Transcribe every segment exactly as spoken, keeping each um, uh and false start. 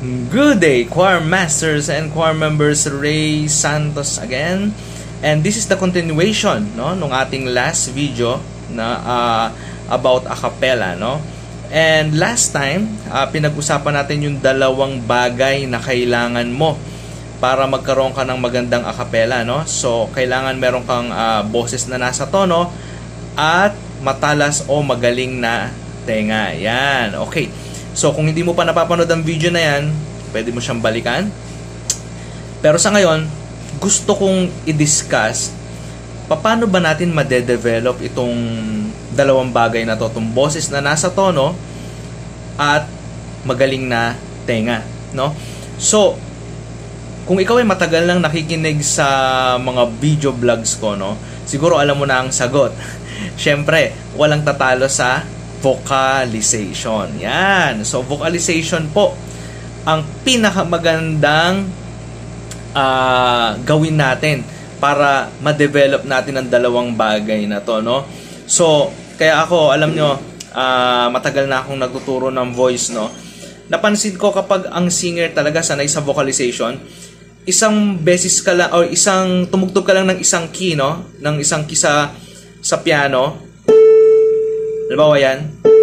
Good day, choir masters and choir members. Ray Santos again. And this is the continuation, no, nung ating last video na uh, about a cappella, no? And last time, uh, pinag-usapan natin yung dalawang bagay na kailangan mo para magkaroon ka ng magandang a cappella, no? So, kailangan meron kang uh, boses na nasa tono at matalas o magaling na tenga. Yan, okay. So, kung hindi mo pa napapanood ang video na yan, pwede mo siyang balikan. Pero sa ngayon, gusto kong i-discuss paano ba natin madedevelop itong dalawang bagay na to, itong boses na nasa tono at magaling na tenga, no? So, kung ikaw ay matagal nang nakikinig sa mga video vlogs ko, no, siguro alam mo na ang sagot. Siyempre, walang tatalo sa vocalization. Yan. So, vocalization po ang pinakamagandang uh, gawin natin para ma-develop natin ang dalawang bagay na to, no? So, kaya ako, alam nyo, uh, matagal na akong nagtuturo ng voice, no? Napansin ko kapag ang singer talaga sanay sa vocalization, isang beses ka lang, or isang, tumugtog ka lang ng isang key, no? Ng isang key sa, sa piano. Halimbawa yan,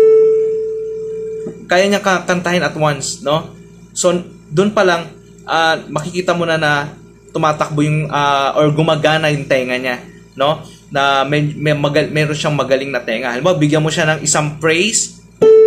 kaya niya kantahin at once, no? So, doon pa lang, uh, makikita mo na na tumatakbo yung, uh, or gumagana yung tenga niya, no? Na may, may magal, meron siyang magaling na tenga. Halimbawa, bigyan mo siya ng isang phrase,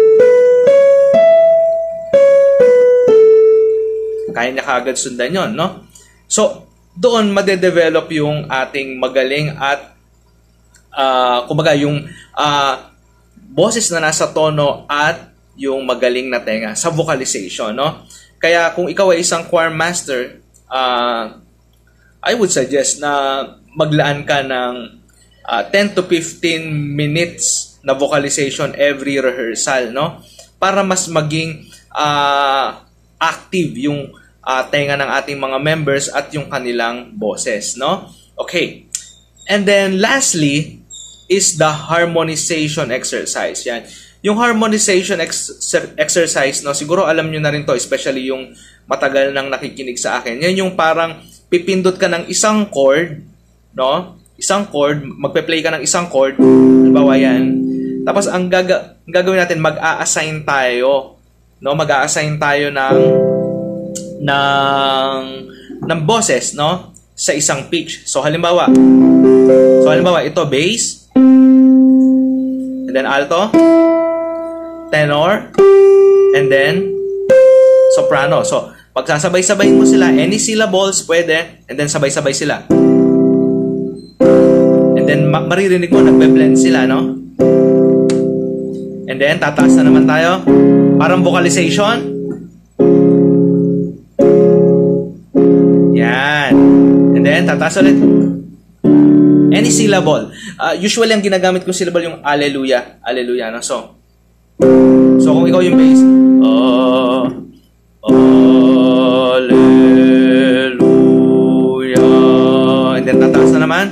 kaya niya kaagad sundan yon, no? So, doon madedevelop yung ating magaling at, uh, kumbaga, yung, uh, boses na nasa tono at yung magaling na tenga sa vocalization, no? Kaya kung ikaw ay isang choir master, uh, I would suggest na maglaan ka ng uh, ten to fifteen minutes na vocalization every rehearsal, no? Para mas maging uh, active yung uh, tenga ng ating mga members at yung kanilang boses, no? Okay. And then lastly is the harmonization exercise. Yan. Yung harmonization ex exercise, no, siguro alam nyo na rin to, especially yung matagal nang nakikinig sa akin. Yan yung parang pipindot ka ng isang chord, no? Isang chord, magpe-play ka ng isang chord, halimbawa yan. Tapos ang gaga gagawin natin, mag-a-assign tayo, no? Mag-a-assign tayo ng ng ng boses, no, sa isang pitch. So halimbawa, so halimbawa ito bass, and then alto, tenor, and then soprano. So, pagsasabay-sabayin mo sila, any syllables pwede, and then sabay-sabay sila. And then, ma maririnig mo, nagbe-blend sila, no? And then, tataas na naman tayo. Parang vocalization. Yan. And then, tataas ulit. Any syllable. Uh, usually, ang ginagamit kong syllable yung alleluia. Alleluia, no? So, So, kung ikaw yung bass, oh, hallelujah, and then tataas na naman,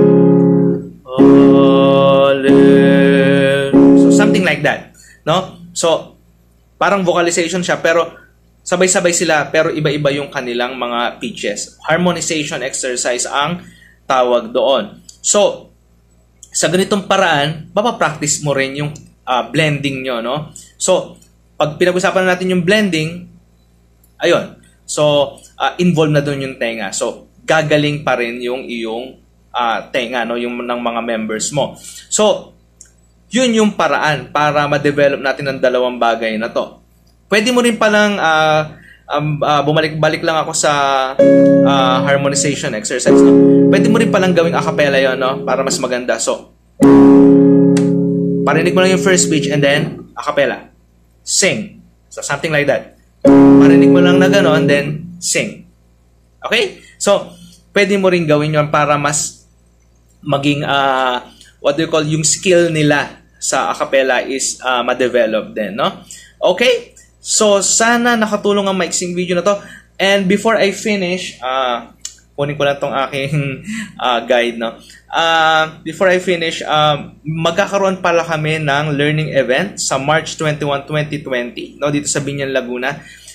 hallelujah. So, something like that, no? So, parang vocalization siya, pero sabay-sabay sila, pero iba-iba yung kanilang mga pitches. Harmonization exercise ang tawag doon. So, sa ganitong paraan, mapapractice mo rin yung Uh, blending nyo, no? So, pag pinag-usapan na natin yung blending, ayun. So, uh, involved na doon yung tenga. So, gagaling pa rin yung iyong uh, tenga, no? Yung ng mga members mo. So, yun yung paraan para ma-develop natin ang dalawang bagay na to. Pwede mo rin palang uh, um, uh, bumalik-balik lang ako sa uh, harmonization exercise, no? Pwede mo rin palang gawing a cappella yun, no? Para mas maganda. So, parinig mo lang yung first speech and then a cappella. Sing. So, something like that. Parinig mo lang na gano'n, then sing. Okay? So, pwede mo rin gawin yun para mas maging, uh, what do you call, yung skill nila sa a cappella is uh, ma-develop din, no? Okay? So, sana nakatulong ang maiksing video na to. And before I finish, uh, kunin ko lang tong aking uh, guide, no? Uh, before I finish, uh, magkakaroon pala kami ng learning event sa March twenty-first, twenty twenty, no? Dito sa Binyan, Laguna.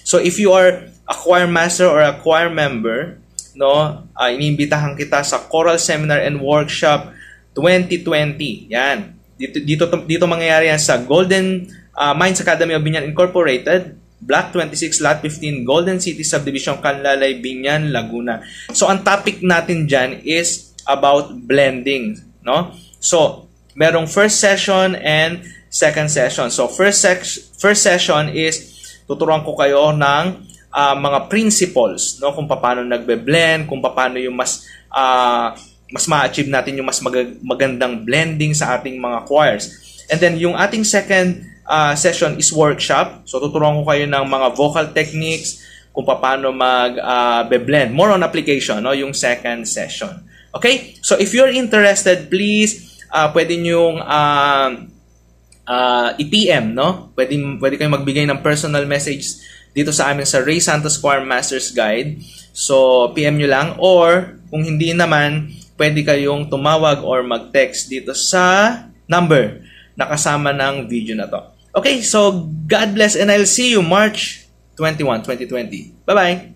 So if you are a choir master or a choir member, no, uh, iniimbitahan kita sa Choral Seminar and Workshop twenty twenty. Yan. Dito dito dito mangyayari yan sa Golden uh, Mines Academy of Binyan Incorporated, Block twenty-six, Lot fifteen, Golden City Subdivision, Canlalay, Binyan, Laguna. So ang topic natin diyan is about blending, no? So, merong first session and second session. So, first sec- first session is tuturuan ko kayo ng uh, mga principles, no, kung paano nagbe-blend, kung paano yung mas uh, mas ma-achieve natin yung mas mag- magandang blending sa ating mga choirs. And then yung ating second uh, session is workshop. So tuturuan ko kayo ng mga vocal techniques, kung paano mag-blend. Uh, More on application, no, yung second session. Okay? So if you're interested, please uh, pwede nyong uh, uh, i-P M, no? Pwede, pwede kayong magbigay ng personal message dito sa amin sa Ray Santos Choir Masters Guide. So P M nyo lang, or kung hindi naman, pwede kayong tumawag or mag-text dito sa number na kasama ng video na to. Okay, so God bless and I'll see you March twenty-first, twenty twenty. Bye-bye!